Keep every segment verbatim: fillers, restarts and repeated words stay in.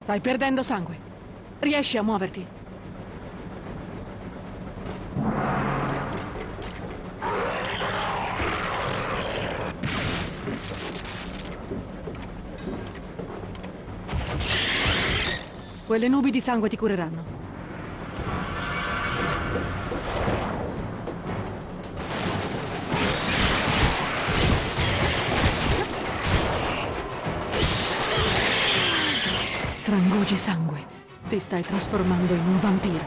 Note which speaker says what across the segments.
Speaker 1: Stai perdendo sangue. Riesci a muoverti? Quelle nubi di sangue ti cureranno. Strangugi sangue. Ti stai trasformando in un vampiro.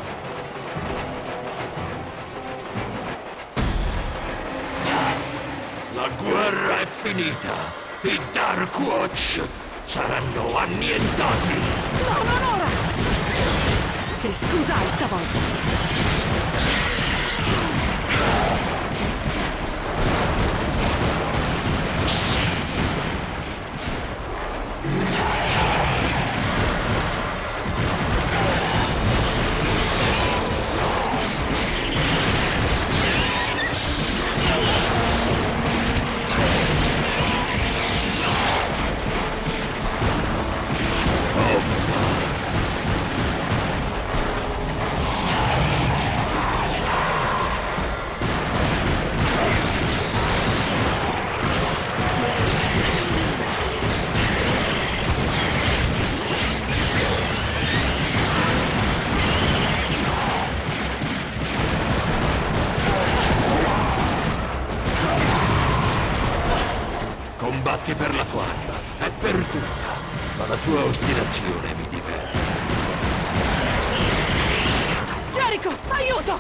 Speaker 2: La guerra è finita. I Dark Watch saranno annientati.
Speaker 1: No, non ora! Che scusa hai stavolta?
Speaker 2: Combatti per la tua anima, è per tutta, ma la tua ostinazione mi diverte.
Speaker 1: Jericho, aiuto!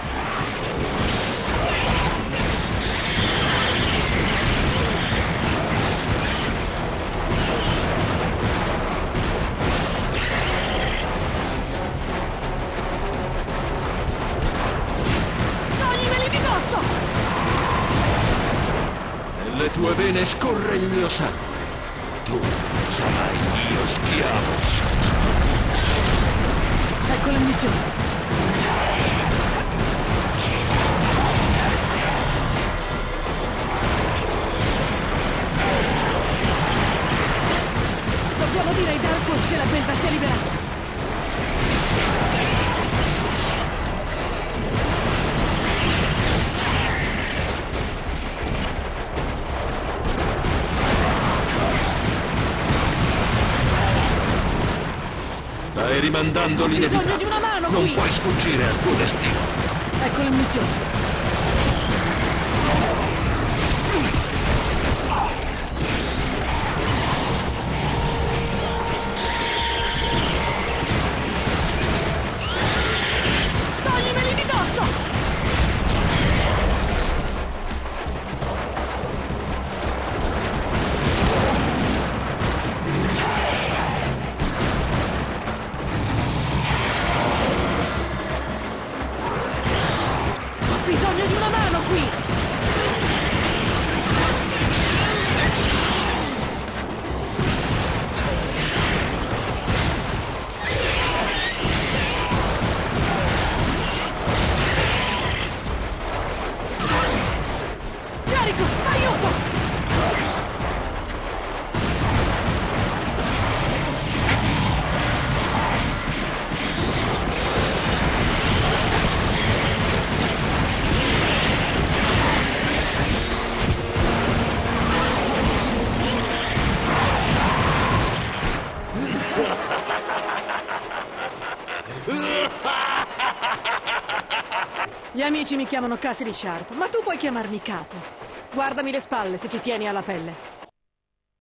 Speaker 1: Toglimi di dosso!
Speaker 2: Nelle tue vene scorre il mio sangue. Tu sarai il mio schiavo.
Speaker 1: Ecco la missione. Dobbiamo dire ai Dark Watch che la belva si è liberata.
Speaker 2: Stai rimandando l'inevitabile.
Speaker 1: Bisogno di una mano
Speaker 2: Non
Speaker 1: qui.
Speaker 2: puoi sfuggire al tuo destino.
Speaker 1: Ecco la missione. Toglimeli di dosso! Ho bisogno di una mano qui! Jericho, aiuto! Gli amici mi chiamano Cassidy Sharp, ma tu puoi chiamarmi Capo. Guardami le spalle se ci tieni alla pelle.